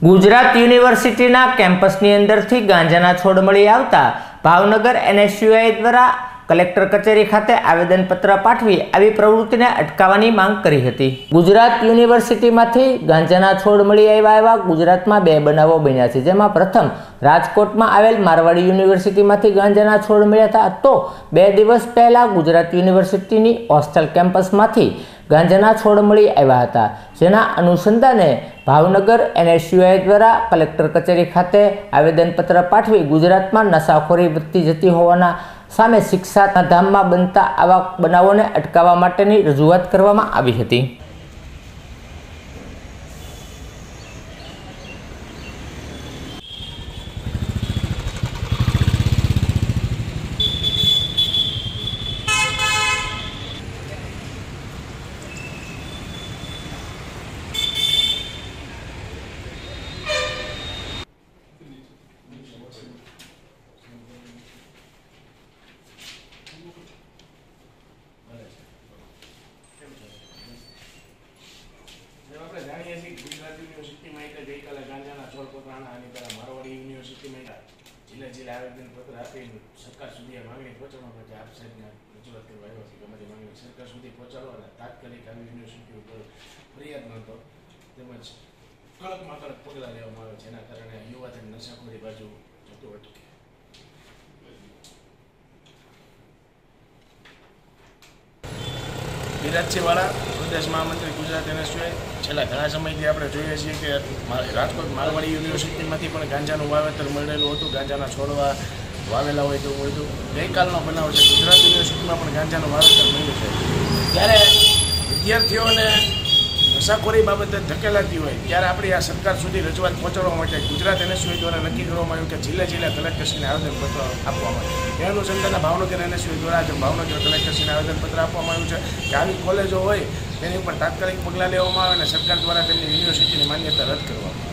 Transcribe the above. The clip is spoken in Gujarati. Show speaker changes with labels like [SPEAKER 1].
[SPEAKER 1] ગુજરાત યુનિવર્સિટીના કેમ્પસની અંદરથી ગાંજાના છોડ મળી આવતા ભાવનગર NSUI દ્વારા કલેક્ટર કચેરી ખાતે આવેદનપત્ર પાઠવી આવી પ્રવૃત્તિને અટકાવવાની માંગ કરી હતી। ગુજરાત યુનિવર્સિટીમાંથી ગાંજાના છોડ મળી આવ્યા એવા ગુજરાતમાં 2 બનાવો બન્યા છે, જેમાં પ્રથમ રાજકોટમાં આવેલ મારવાડી યુનિવર્સિટીમાંથી ગાંજાના છોડ મળ્યા હતા, તો 2 દિવસ પહેલા ગુજરાત યુનિવર્સિટીની હોસ્ટેલ કેમ્પસમાંથી ગાંજાના છોડ મળી આવ્યા હતા, જેના અનુસંધાને ભાવનગર NSUI દ્વારા કલેક્ટર કચેરી ખાતે આવેદનપત્ર પાઠવી ગુજરાતમાં નશાખોરી વધતી જતી હોવાના સામે શિક્ષાના ધામમાં બનતા આવા બનાવોને અટકાવવા માટેની રજૂઆત કરવામાં આવી હતી।
[SPEAKER 2] જાણીએ છીએ ગુજરાત યુનિવર્સિટીમાં ગઈ કાલે ગાંજાના છોડ પકડાણા અને પહેલા મારવાડી યુનિવર્સિટીમાં જિલ્લા આવેદનપત્ર આપી સરકાર સુધી આ માંગણી પહોંચાડવા માટે આપ સાહેબને રજૂઆત કરવા આવ્યો છે કે અમારી માંગણી સરકાર સુધી પહોંચાડવા અને તાત્કાલિક આવી યુનિવર્સિટી ઉપર ફરિયાદ નોંધો તેમજ કડકમાં કડક પગલાં લેવામાં આવે છે, જેના કારણે યુવાધન નશાખોરી બાજુ જતું અટકે। વિરાજસિંહવાળા પ્રદેશ મહામંત્રી ગુજરાત NSUI છેલ્લા ઘણા સમયથી આપણે જોઈએ છીએ કે રાજકોટ મારવાડી યુનિવર્સિટીમાંથી પણ ગાંજાનું વાવેતર મળેલું હતું, ગાંજાના છોડવા વાવેલા હોય તેવું હતું। ગઈકાલનો બનાવ છે, ગુજરાત યુનિવર્સિટીમાં પણ ગાંજાનું વાવેતર મળ્યું છે, ત્યારે વિદ્યાર્થીઓને નશાખોરી બાબતે ધકેલાતી હોય ત્યારે આપણી આ સરકાર સુધી રજૂઆત પહોંચાડવા માટે ગુજરાત NSUI દ્વારા નક્કી કરવામાં આવ્યું કે જિલ્લા કલેક્ટરશ્રીને આવેદનપત્ર આપવામાં આવે। એ અનુસંધાને ભાવનગર NSUI દ્વારા આજે ભાવનગર કલેક્ટરશ્રીને આવેદનપત્ર આપવામાં આવ્યું છે કે આવી કોલેજો હોય તેની ઉપર તાત્કાલિક પગલાં લેવામાં આવે અને સરકાર દ્વારા તેમની યુનિવર્સિટીની માન્યતા રદ કરવામાં આવે।